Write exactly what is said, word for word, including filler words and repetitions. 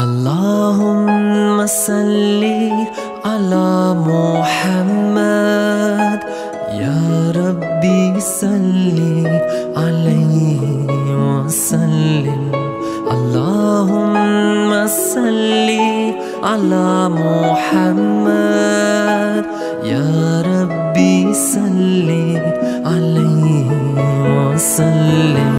اللهم صل على محمد يا ربي صل عليه وسلم. اللهم صل على محمد